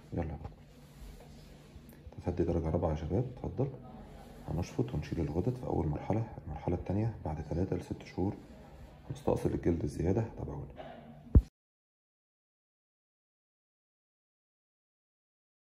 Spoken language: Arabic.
يلا بقى. تسدي درجة رابعة يا شباب، اتفضل. هنشفط ونشيل الغدد في أول مرحلة. المرحلة التانية بعد 3 ل6 شهور هنستأصل الجلد الزيادة، تابعونا.